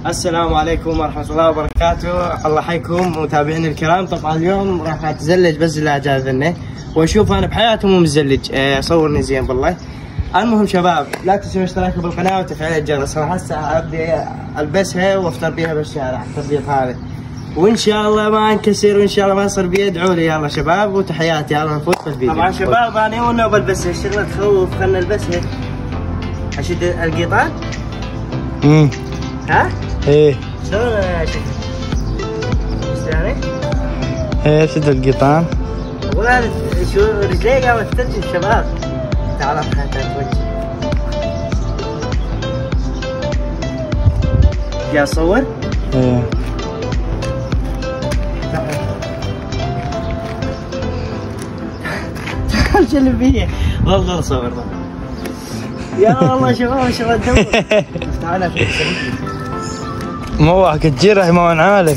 السلام عليكم ورحمة الله وبركاته، الله يحييكم متابعيني الكرام. طبعا اليوم راح اتزلج بس لا جاذبني واشوف انا بحياتي مو متزلج، صورني زين بالله. المهم شباب لا تنسوا اشتراكوا بالقناة وتفعيل الجرس، راح هسه ابدي البسها وافطر بيها بالشارع التطبيق هذا، وان شاء الله ما انكسر وان شاء الله ما يصير بي. ادعوا لي يلا شباب وتحياتي، يلا نفوت في الفيديو. طبعا شباب انا يومنا بلبسها، الشغلة تخوف، خلنا نلبسها. اشد القيطان؟ ها؟ ايه شلون اشد؟ يعني؟ ايه شد القيطان. ولا شو رجلي قامت ترجف شباب. تعال حتى وجهي. جاي اصور؟ ايه تعال شو اللي فيه؟ والله صور يا والله شباب ما شاء الله تدور. تعال موعك الجرح ما ونعالك.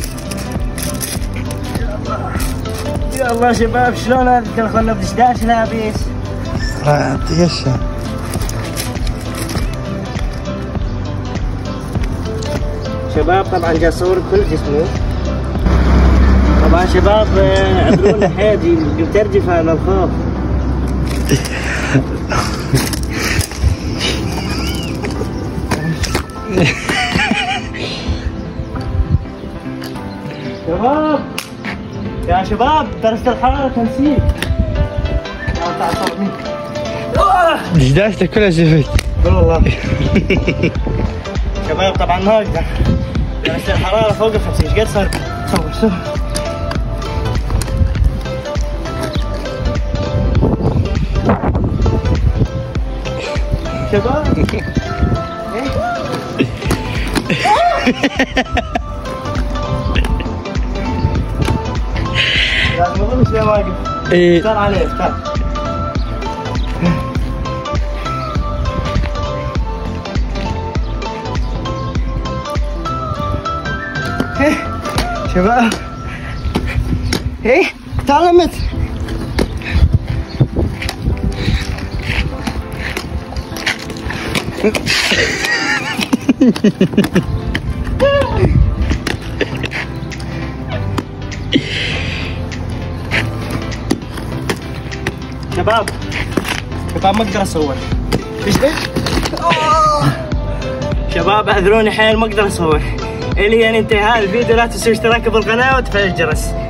يا الله شباب شلون هذا تلخنا ب 11 لابس؟ ايش شباب طبعا جاي اصور كل جسمه. طبعا شباب عذرونا حيدي بترجف على الخوف. شباب يا شباب درجة الحرارة تنسيك. يلا تعال صور مني. جداشتك كلها شفت. قول والله. شباب طبعا ما اقدر، درجة الحرارة فوق ال 50. ايش قد صار؟ صور شباب. لازم اظن شوي واقف. ايه اختار عليه اختار. شباب ايه تعلمت. شباب ما اقدر اصور. ايش ذا؟ شباب اعذروني حيل ما اقدر اصور. الى ان انتهى الفيديو لا تنسوا اشتراك بالقناه وتفعيل الجرس.